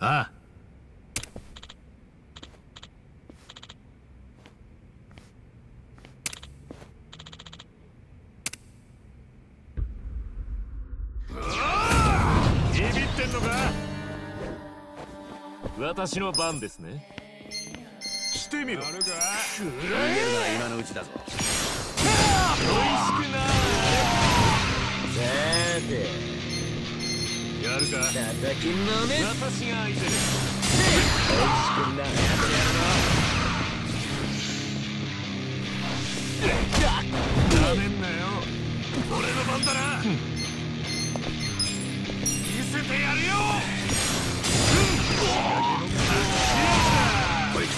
ああ。ビビってんのか。私の番ですね。してみろ。逃げるなら今のうちだぞ。おいしくな。さてやるか。叩きのめ。私が相手です。おいしくな。やるな。なめんなよ。俺の番だな。見せてやるよ。これ来た。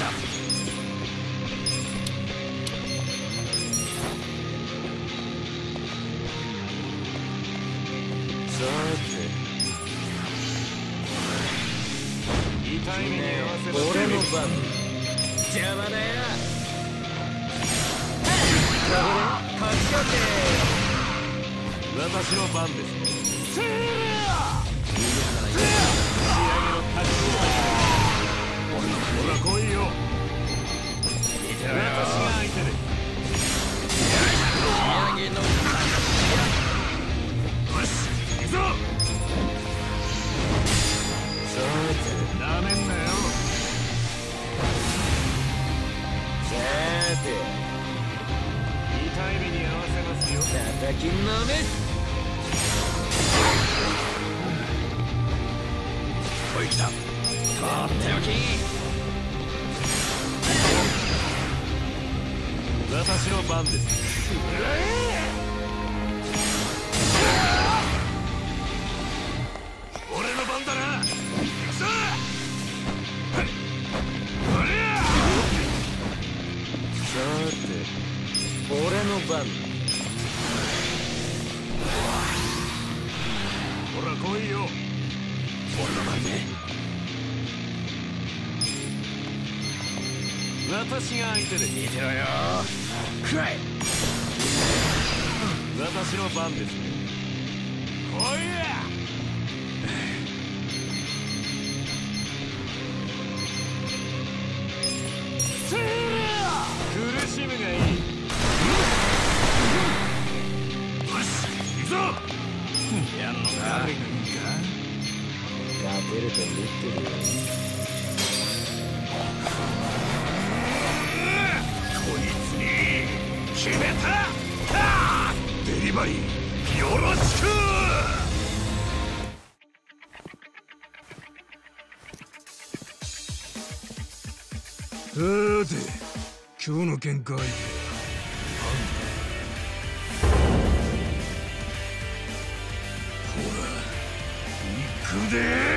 さて痛い目に合わせる。俺の番。邪魔だよ。勝ち勝て。私の番ですね。せーほら来いよ。私が相手で。仕上げのよし行くぞ。さてなめんなよ。さて痛い目に合わせますよ。叩きのめ。おい来た。とっておき。私の番です。俺の番だな。行くぞ。さて俺の番。ほら来いよ。俺の番ね。私が相手で。見てろよ。くらえ。私の番ですね。来いや。せー苦しむがいい。よし行くぞ。やんのか。誰がいいか。勝てると思ってるよ。決めた。デリバリーよろしく。さて今日の喧嘩相手はほら行くで。